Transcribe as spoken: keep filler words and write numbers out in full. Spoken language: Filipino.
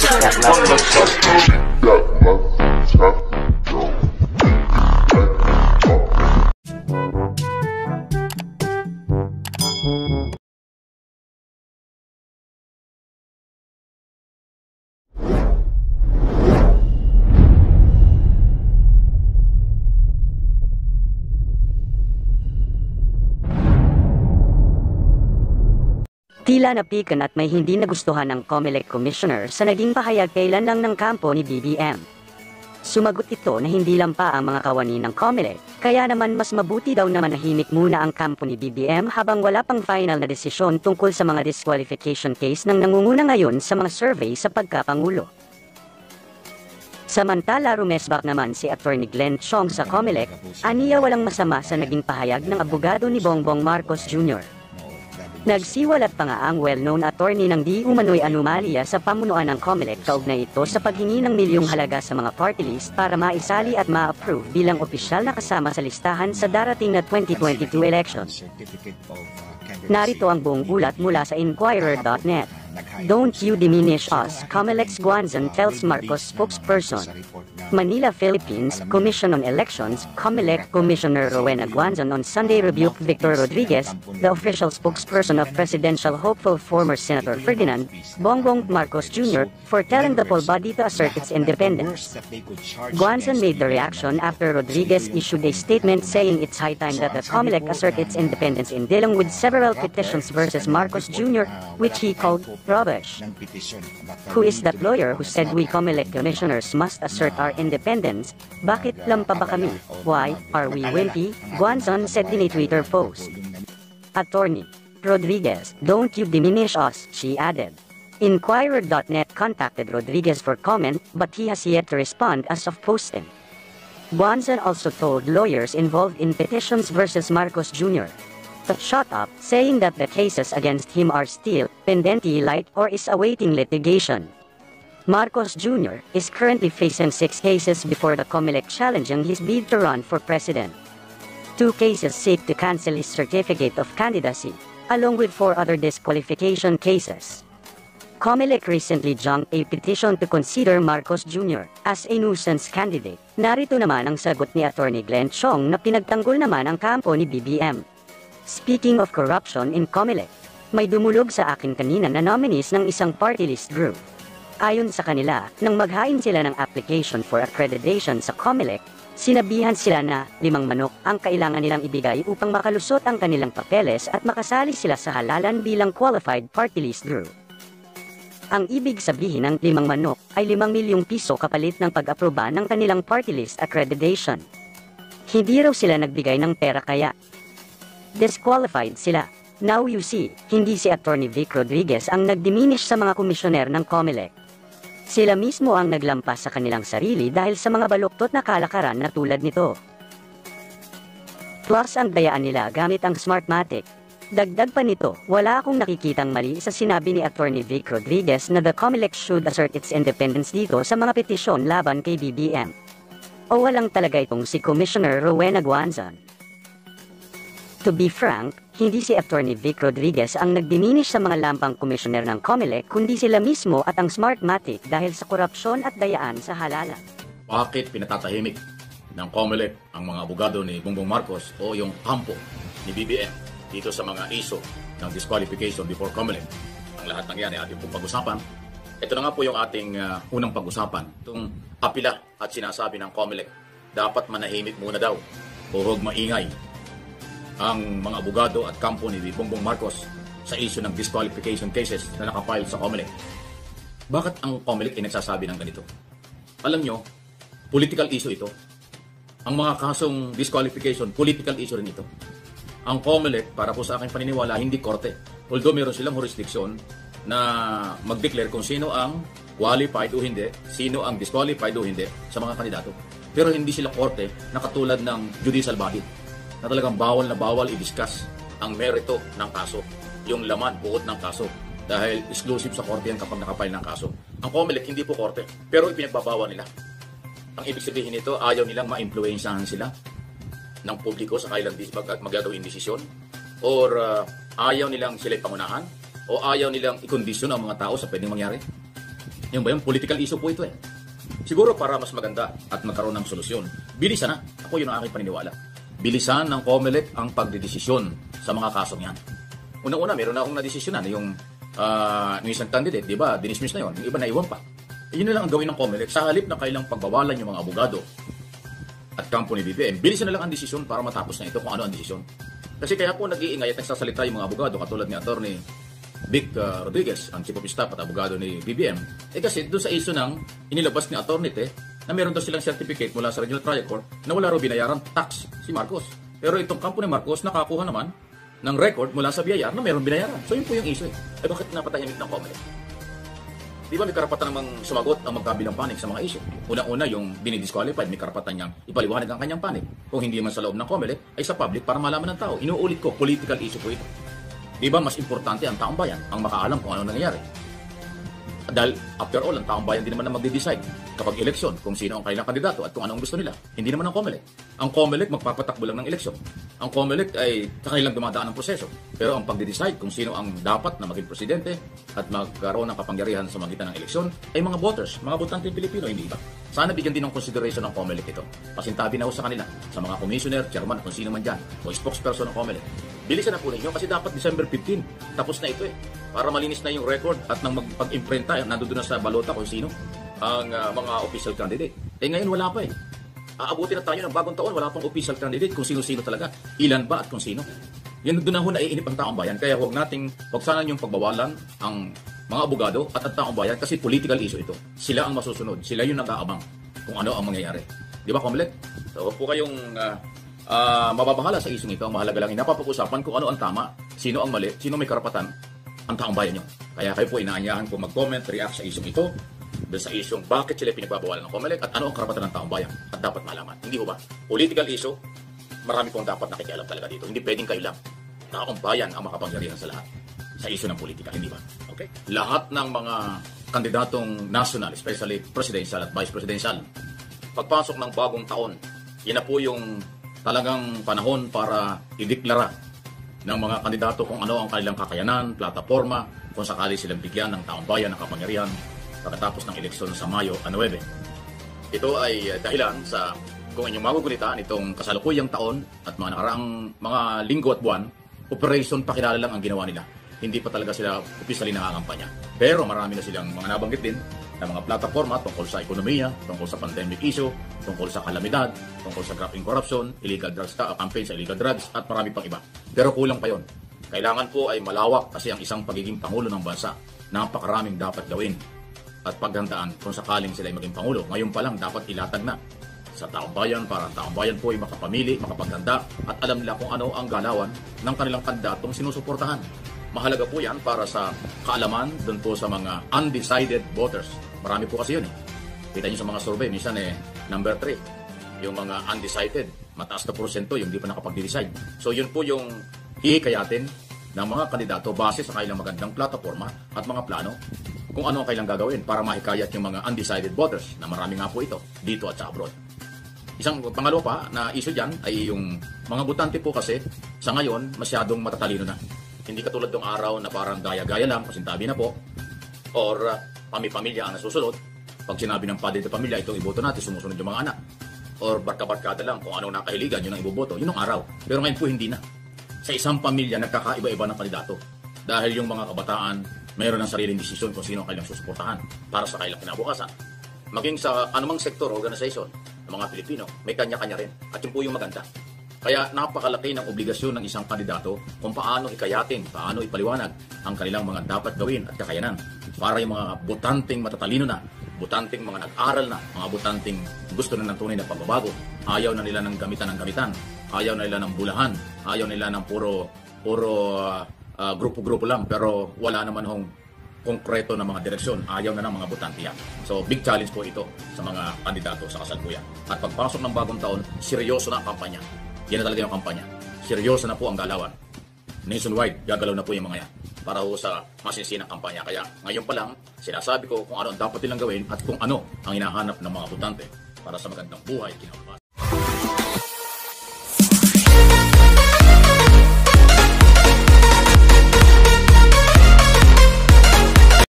Tila napikan at may hindi nagustuhan ng COMELEC Commissioner sa naging pahayag kailan lang ng kampo ni B B M. Sumagot ito na hindi lang pa ang mga kawani ng COMELEC, kaya naman mas mabuti daw na manahimik muna ang kampo ni B B M habang wala pang final na desisyon tungkol sa mga disqualification case ng nangunguna ngayon sa mga survey sa pagkapangulo. Samantala rumesbak naman si Attorney Glenn Chong sa COMELEC, aniya walang masama sa naging pahayag ng abogado ni Bongbong Marcos Junior Nagsiwalat pa nga ang well-known attorney ng di umano'y anomalya sa pamunuan ng COMELEC kaugnay ito sa paghingi ng milyong halaga sa mga party list para maisali at ma-approve bilang opisyal na kasama sa listahan sa darating na twenty twenty-two elections. Narito ang buong ulat mula sa Inquirer dot net. Don't you diminish us, COMELEC's Guanzon tells Marcos spokesperson. Manila, Philippines, Commission on Elections, COMELEC Commissioner Rowena Guanzon on Sunday rebuked Victor Rodriguez, the official spokesperson of presidential hopeful former Senator Ferdinand Bongbong Marcos Junior, for telling the poll body to assert its independence. Guanzon made the reaction after Rodriguez issued a statement saying it's high time that the COMELEC assert its independence in dealing with several petitions versus Marcos Junior, which he called rubbish. Who is that lawyer who said we COMELEC commissioners must assert our independence? Bakit lang pa ba kami? Why are we wimpy? Guanzon said in a Twitter post. Attorney Rodriguez, don't you diminish us, she added. Inquirer dot net contacted Rodriguez for comment, but he has yet to respond as of posting. Guanzon also told lawyers involved in petitions versus Marcos Junior to shut up, saying that the cases against him are still pendente light or is awaiting litigation. Marcos Junior is currently facing six cases before the COMELEC challenging his bid to run for president. Two cases seek to cancel his certificate of candidacy, along with four other disqualification cases. COMELEC recently junked a petition to consider Marcos Junior as a nuisance candidate. Narito naman ang sagot ni Attorney Glenn Chong na pinagtanggol naman ang kampo ni B B M. Speaking of corruption in COMELEC, may dumulog sa akin kanina na nominees ng isang party list group. Ayon sa kanila, nang maghain sila ng application for accreditation sa COMELEC, sinabihan sila na limang manok ang kailangan nilang ibigay upang makalusot ang kanilang papeles at makasali sila sa halalan bilang qualified party list group. Ang ibig sabihin ng limang manok ay limang milyong piso kapalit ng pag-aproba ng kanilang party list accreditation. Hindi raw sila nagbigay ng pera kaya disqualified sila. Now you see, hindi si Attorney Vic Rodriguez ang nagdiminish sa mga komisyoner ng COMELEC. Sila mismo ang naglampas sa kanilang sarili dahil sa mga baluktot na kalakaran na tulad nito. Plus ang dayaan nila gamit ang Smartmatic. Dagdag pa nito, wala akong nakikitang mali sa sinabi ni Attorney Vic Rodriguez na the COMELEC should assert its independence dito sa mga petisyon laban kay B B M. O walang talaga itong si Commissioner Rowena Guanzon. To be frank, hindi si Attorney Vic Rodriguez ang nagdiminish sa mga lampang komisyoner ng COMELEC kundi sila mismo at ang Smartmatic dahil sa korupsyon at dayaan sa halalan. Bakit pinatatahimik ng COMELEC ang mga abogado ni Bongbong Marcos o yung kampo ni B B M dito sa mga iso ng disqualification before COMELEC? Ang lahat ng yan ay ating pong pag-usapan. Ito na nga po yung ating uh, unang pag-usapan. Itong apila at sinasabi ng COMELEC, dapat manahimik muna daw o huwag maingay ang mga abogado at kampo ni Bongbong Marcos sa issue ng disqualification cases na nakafile sa COMELEC. Bakit ang COMELEC ay nagsasabi ng ganito? Alam nyo, political issue ito. Ang mga kasong disqualification, political issue rin ito. Ang COMELEC, para po sa aking paniniwala, hindi korte. Although meron silang jurisdiction na mag-declare kung sino ang qualified o hindi, sino ang disqualified o hindi sa mga kandidato. Pero hindi sila korte na katulad ng judicial body na talagang bawal na bawal i-discuss ang merito ng kaso, yung laman, buod ng kaso. Dahil exclusive sa korte yan kapag nakapile ng kaso. Ang COMELEC hindi po korte, pero ipinagbabawal nila. Ang ibig sabihin nito, ayaw nilang ma-influensyahan sila ng publiko sa kailang mag magagawin desisyon, or uh, ayaw nilang sila'y pangunahan, o ayaw nilang ikondisyon ang mga tao sa pwedeng mangyari. Yung ba yung political issue po ito eh. Siguro para mas maganda at magkaroon ng solusyon, bilisan na. Ako yun ang aking paniniwala. Bilisan ng COMELEC ang pagdedesisyon sa mga kasong yan. Una-una, meron na akong nadesisyonan. Yung, uh, yung isang candidate, di ba, dinismiss na yun. Yung iba na iwan pa. E, yun na lang ang gawin ng COMELEC. Sa halip na kailang pagbawalan yung mga abogado at kampo ni B B M, bilisan na lang ang desisyon para matapos na ito kung ano ang desisyon. Kasi kaya po nag-iingay at nagsasalita yung mga abogado katulad ni Attorney Vic uh, Rodriguez, ang Chief of Staff at abogado ni B B M. Eh kasi doon sa issue ng inilabas ni Attorney Te na meron daw silang certificate mula sa Regional Trial Court na wala raw binayaran tax si Marcos. Pero itong kampo ni Marcos nakakuha naman ng record mula sa B I R na meron binayaran. So yun po yung issue eh. Eh bakit napatahimik ng COMELEC? Di ba may karapatan namang sumagot ang magkabilang panig sa mga issue? Una-una yung dinidisqualified, may karapatan niyang ipaliwanag ang kanyang panig. Kung hindi man sa loob ng COMELEC, ay sa public para malaman ng tao. Inuulit ko, political issue po ito. Di ba mas importante ang taong bayan ang makaalam kung ano nangyayari? Dahil after all, ang taong bayan din naman na magde-decide kapag eleksyon kung sino ang kanilang kandidato at kung anong gusto nila. Hindi naman ang COMELEC. Ang COMELEC magpapatakbo lang ng eleksyon. Ang COMELEC ay kanilang dumadaan ng proseso. Pero ang pagde-decide kung sino ang dapat na maging presidente at magkaroon ng kapangyarihan sa magitan ng eleksyon ay mga voters, mga botante Pilipino, hindi ba? Sana bigyan din ng consideration ng COMELEC ito. Pasintabi na ho sa kanila, sa mga commissioner, chairman, kung sino man dyan, o spokesperson ng COMELEC. Bilisan na po ninyo kasi dapat December fifteenth. Tapos na ito eh. Para malinis na yung record at nang magpag-imprenta, nandoon na sa balota kung sino ang uh, mga official candidate. Eh ngayon wala pa eh. Aabutin na tayo ng bagong taon, wala pang official candidate kung sino-sino talaga. Ilan ba at kung sino. Yan doon na ho naiinip ang taong bayan. Kaya huwag nating, huwag sana yung pagbawalan ang mga abogado at ang taong bayan kasi political issue ito. Sila ang masusunod. Sila yung nag-aabang kung ano ang mangyayari. Di ba, COMELEC? So huwag po kayong uh, uh, mababahala sa isyong ito. Ang mahalaga lang, napapag-usapan kung ano ang tama, sino ang mali, sino may karapatan, ang taong bayan nyo. Kaya kayo po inaanyahan po mag-comment, react sa isyong ito, doon sa isyong bakit sila pinagbabawalan ng COMELEC at ano ang karapatan ng taong bayan at dapat malaman. Hindi ho ba? Political issue, marami pong dapat nakikialam talaga dito. Hindi pwedeng kayo lang. Taong bayan ang makapangyarihan sa lahat sa issue ng politika, hindi ba? Okay? Lahat ng mga kandidatong national, especially presidential at vice presidential, pagpasok ng bagong taon, yan na po yung talagang panahon para ideklara ng mga kandidato kung ano ang kanilang kakayanan, plataforma, kung sakali silang bigyan ng taong bayan ng kapangyarihan pagkatapos ng eleksyon sa Mayo nuwebe. Ito ay dahilan sa kung inyong magugulitan itong kasalukuyang taon at mga nakaraang mga linggo at buwan, operation pakilala lang ang ginawa nila. Hindi pa talaga sila opisyali nakakampanya. Pero marami na silang mga nabanggit din na mga plataforma tungkol sa ekonomiya, tungkol sa pandemic issue, tungkol sa kalamidad, tungkol sa grappling corruption, illegal drugs, campaign sa illegal drugs, at marami pang iba. Pero kulang pa yon. Kailangan po ay malawak kasi ang isang pagiging Pangulo ng bansa, napakaraming dapat gawin at paghandaan kung sakaling sila ay maging Pangulo. Ngayon pa lang dapat ilatag na sa taong bayan para ang taong bayan po ay makapamili, makapaghanda at alam nila kung ano ang galawan ng kanilang kandidatong sinusuportahan. Mahalaga po yan para sa kaalaman doon po sa mga undecided voters. Marami po kasi yun eh. Kita nyo sa mga survey, minsan eh, number three, yung mga undecided, mataas na porsyento yung di pa nakapag-decide. So yun po yung hihikayatin ng mga kandidato base sa kailang magandang plataforma at mga plano kung ano ang kailang gagawin para mahikayat yung mga undecided voters na marami nga po ito dito at sa abroad. Isang pangalawa pa na issue dyan ay yung mga botante po kasi sa ngayon masyadong matatalino na. Hindi katulad ng araw na parang gaya-gaya lang, pasintabi na po, or uh, pami-pamilya ang nasusunod. Pag sinabi ng padre de pamilya, itong iboto natin, sumusunod yung mga anak. Or barka-barkada lang, kung anong nakahiligan, yun ang iboboto. Yun ang araw. Pero ngayon po hindi na. Sa isang pamilya, nagkakaiba-iba ng kandidato. Dahil yung mga kabataan, mayroon ng sariling desisyon kung sino ang kailang susuportahan para sa kailang kinabukasan. Maging sa anumang sektor, organization, ng mga Pilipino, may kanya-kanya rin. At yun po yung maganda. Kaya napakalaki ng obligasyon ng isang kandidato kung paano ikayatin, paano ipaliwanag ang kanilang mga dapat gawin at kakayanan para yung mga botanteng matatalino na, botanteng mga nag-aral na, mga botanteng gusto na ng tunay na pagbabago, ayaw na nila ng gamitan ng gamitan, ayaw na nila ng bulahan, ayaw nila ng puro puro uh, uh, grupo-grupo lang pero wala naman hong konkreto na mga direksyon, ayaw na ng mga botante yan. So big challenge po ito sa mga kandidato sa kasalukuyan. At pagpasok ng bagong taon, seryoso na ang kampanya. Yan na talaga yung kampanya. Seryoso na po ang galawan. Nationwide, gagalaw na po yung mga yan para ho sa masinsinang kampanya. Kaya ngayon pa lang, sinasabi ko kung ano ang dapat nilang gawin at kung ano ang hinahanap ng mga botante para sa magandang buhay.